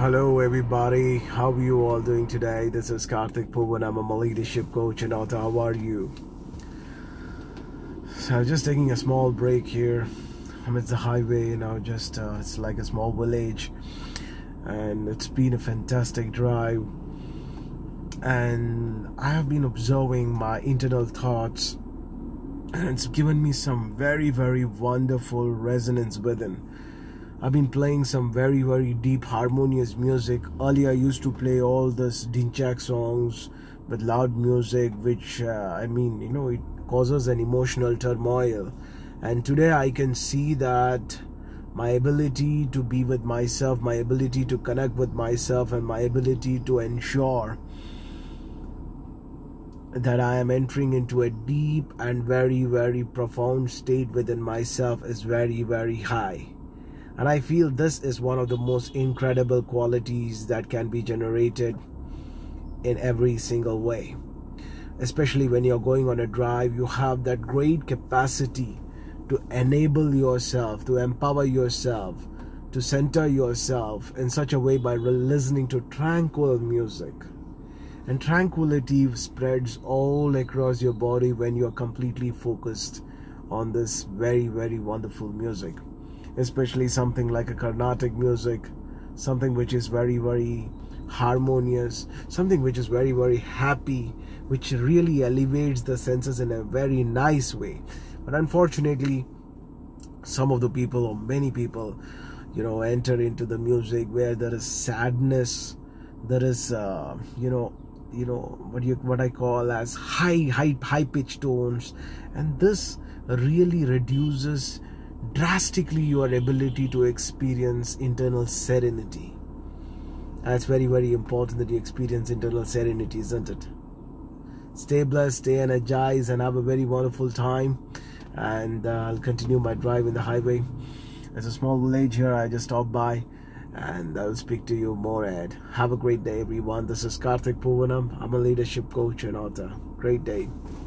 Hello everybody, how are you all doing today? This is Karthik Poovanam. I'm a leadership coach and author. How are you? So just taking a small break here. I'm at the highway, it's like a small village, and it's been a fantastic drive, and I have been observing my internal thoughts, and it's given me some very, very wonderful resonance within. I've been playing some very, very deep harmonious music. Earlier I used to play all this Dinchak songs with loud music, which it causes an emotional turmoil. And today I can see that my ability to be with myself, my ability to connect with myself, and my ability to ensure that I am entering into a deep and very, very profound state within myself is very, very high. And I feel this is one of the most incredible qualities that can be generated in every single way. Especially when you're going on a drive, you have that great capacity to enable yourself, to empower yourself, to center yourself in such a way by listening to tranquil music. And tranquility spreads all across your body when you're completely focused on this very, very wonderful music. Especially something like a Carnatic music, something which is very, very harmonious, something which is very, very happy, which really elevates the senses in a very nice way. But unfortunately, some of the people, or many people, enter into the music where there is sadness, there is what I call as high pitched tones, and this really reduces drastically your ability to experience internal serenity. And it's very, very important that you experience internal serenity, isn't it? Stay blessed, stay energized, and have a very wonderful time. And I'll continue my drive in the highway. There's a small village here I just stopped by, and I'll speak to you more ahead. Have a great day, everyone. This is Karthik Poovanam. I'm a leadership coach and author. Great day.